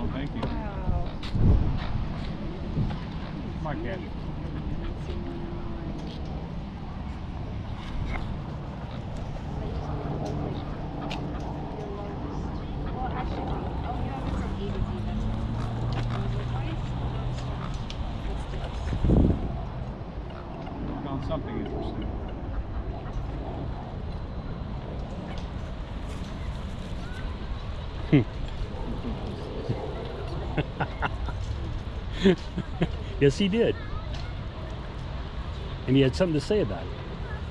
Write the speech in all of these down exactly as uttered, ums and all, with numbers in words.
thank you. Wow. My cat. Well, actually, oh, you have it from A to Z, that's why. I found something interesting. Yes, he did. And he had something to say about it.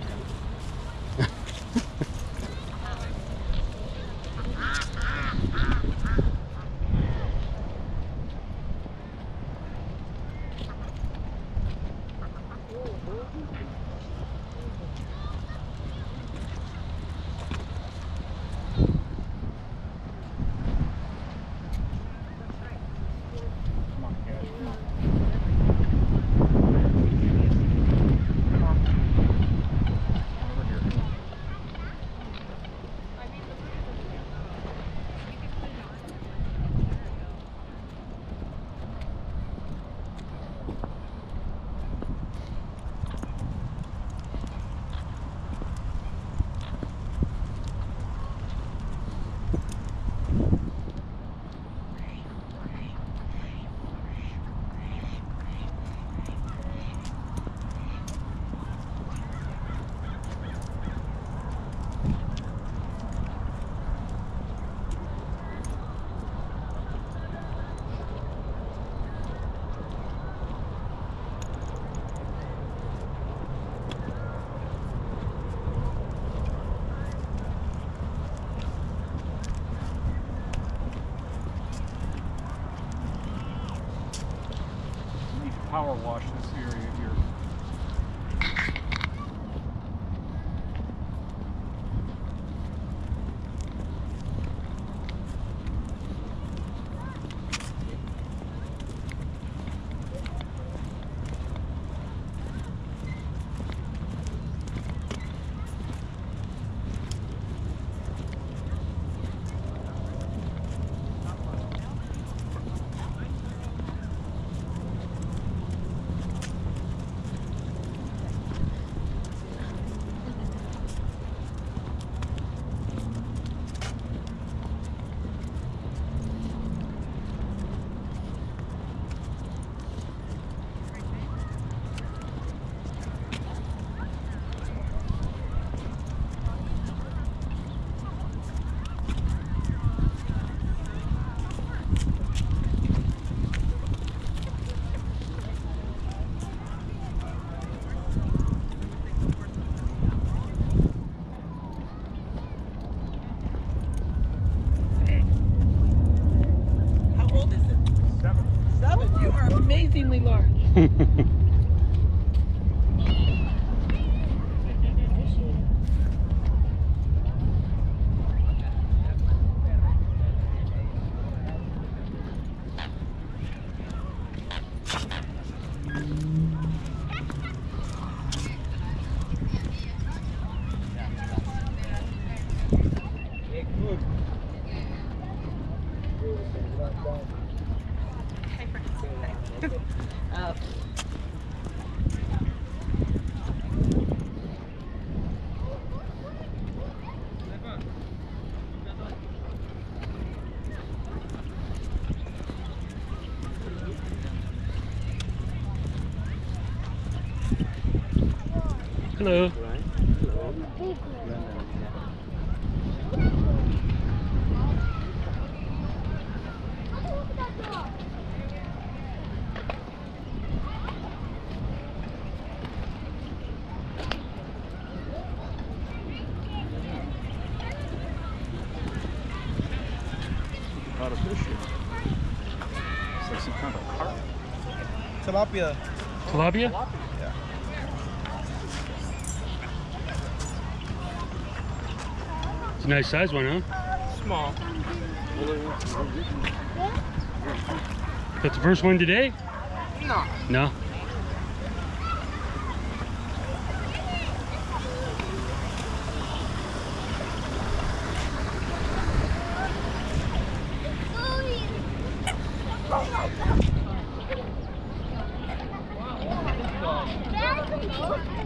Come on, cat. Come on. Over here. We need to power wash this area here. How old is it? Seven. Seven. You are amazingly large. Uh, Hello. Caught a fish here. It's like some kind of carp. Tilapia. Tilapia? Yeah. It's a nice size one, huh? Small. That's the first one today? No. No?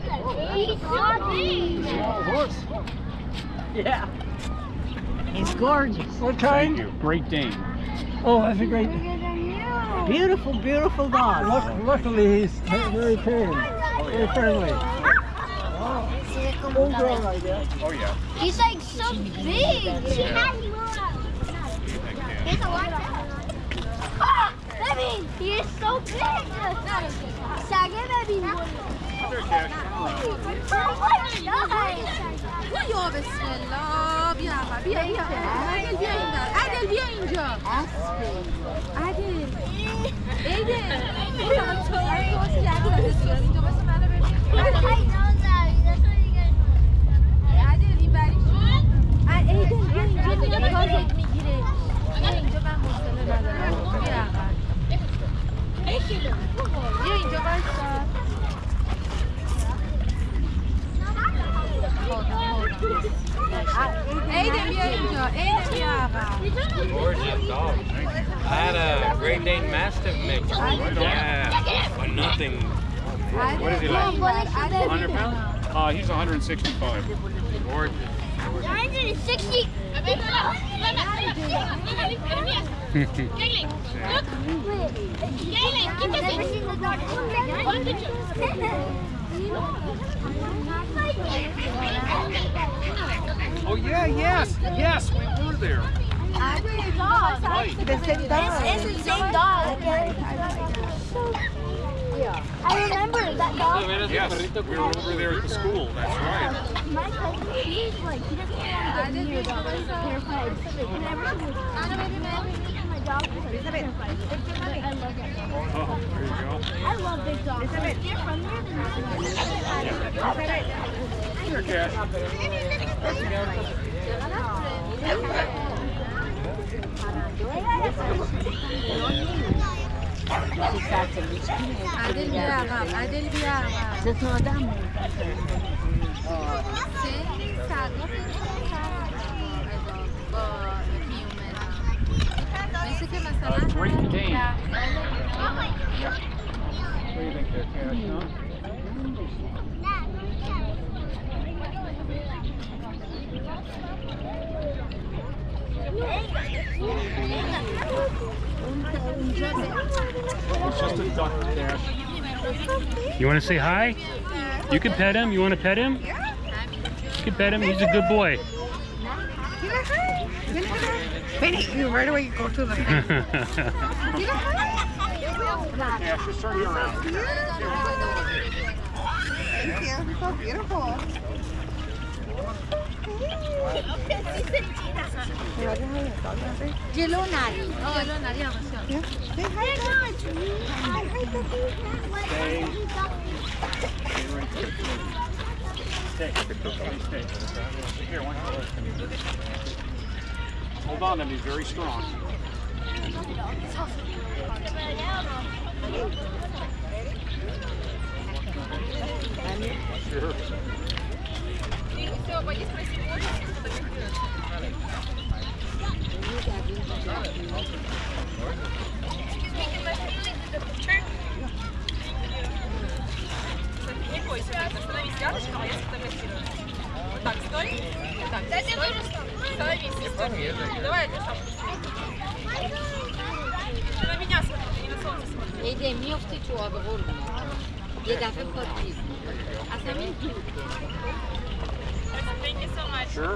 He's so big. Small horse. Yeah. He's gorgeous. What Thank kind? you. Great Dane. Oh, that's a great, beautiful, beautiful dog. Luck- luckily, he's very tame, very friendly. Full grown, I guess. Oh yeah. He's like so big. Yeah. He's a lot. Ah, baby, he is so big. Sage, baby. There, Cash. Oh my God. یا بسم الله بیا بیا بیا عادل بیا اینجا عادل بیا اینجا عادل ایدن بیا تو تو عادل اینجا واسه منو ببین عادل این بری ایدن بیا اینجا دیگه تازه میگیره بیا اینجا من حوصله ندارم بیا بیا اینجا واسه Aiden, بیا اینجا. Aiden, بیا آقا. Gorgeous dog. I had a Great Dane Mastiff mix. Yeah, for nothing. What is he like? one hundred pounds? Uh, he's one hundred sixty-five. Gorgeous. one hundred sixty. Oh yeah, yes, yes, we were there. Right. It's the same dog. I remember that dog. Yes, we were over there at the school. That's right. My cousin, he's like, he doesn't want to get near dogs. He's terrified. Whenever he was my dog was like terrified. I love it. Oh, there you go. I love big dogs. They're friendlier than Here, Cash. عادل بیا آقا. عادل بیا آقا. That's not done. خیلی سرما با میومد مثل که مثلا Uh, Great Dane. What do you think there, Cash? Huh? It's just a duck, Cash. You want to say hi? You can pet him. You want to pet him? You can pet him. He's a good boy. Benny, you right away go to the Cash, just turn you around. Thank you. So beautiful. جلو نری جلو نری یواش یواش Say hi, Dad. Hi, hi, Daddy. Stay. Stay. Stay. Here, one more. Hold on to me, very strong. Sure. ایده میفتی تو آب قربونه یه دفعه پات پیز اصلا میگیره Sure.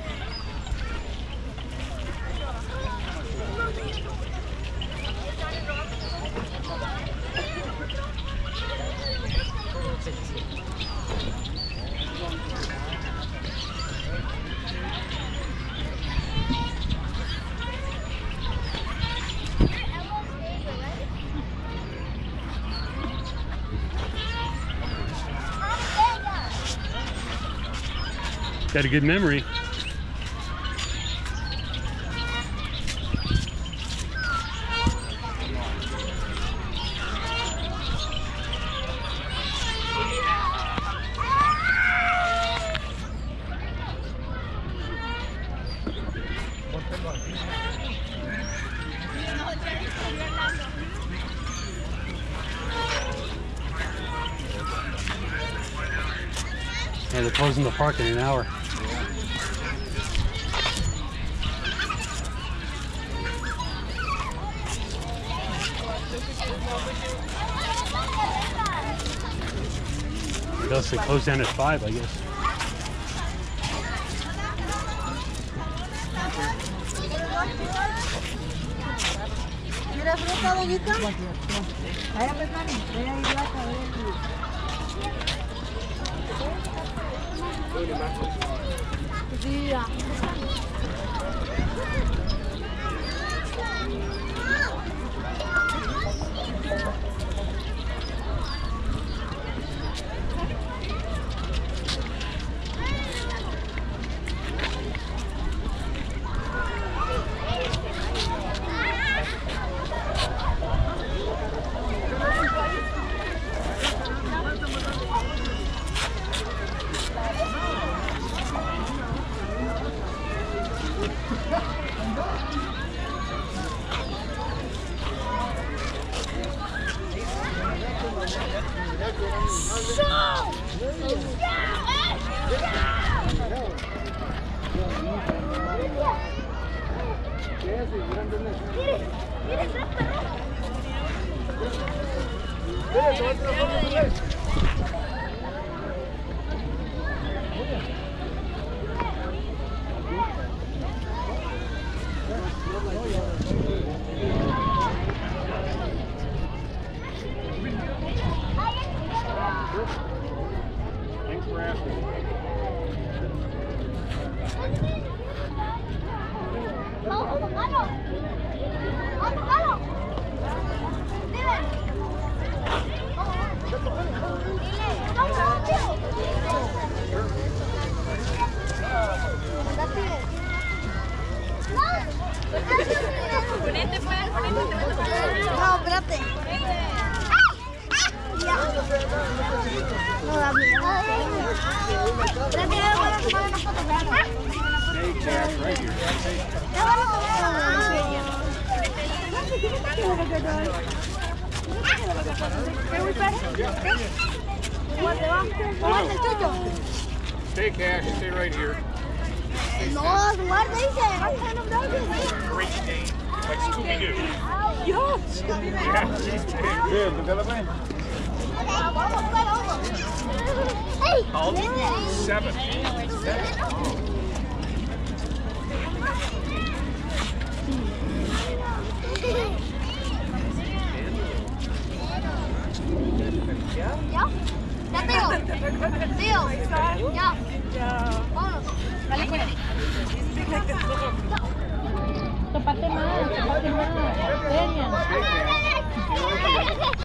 Got a good memory. Yeah, they're closing the park in an hour. They'll say close down at five, I guess. ¿Quieres fruta, doñita? Vaya, pues, mami, voy a ir a Sí, ya. Thanks for asking. Ponete, pues, ponete. No, espérate. Ya. No da miedo. Espérate, voy a tomar una foto. Take cash right here. Ya van a tomar. Stay cash, stay right here. No, guarda, dice. Great Dane. Like Scooby-Doo. Yeah, she's big. Good, look at the man. Seven. Seven. ¿Ya? Ya, tío. Tío. Ya. Vámonos. Dale, pues. Tópate más, tópate más.